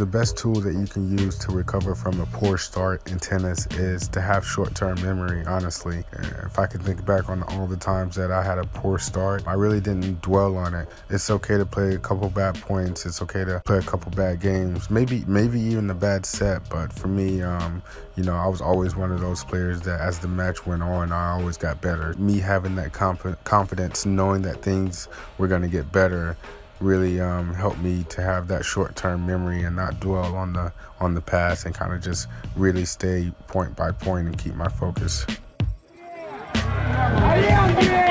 the best tool that you can use to recover from a poor start in tennis is to have short-term memory, honestly. If I could think back on all the times that I had a poor start, I really didn't dwell on it. It's okay to play a couple bad points. It's okay to play a couple bad games, maybe even a bad set. But for me, I was always one of those players that as the match went on, I always got better. Me having that confidence, knowing that things were going to get better, really helped me to have that short-term memory and not dwell on the past, and kind of just really stay point by point and keep my focus.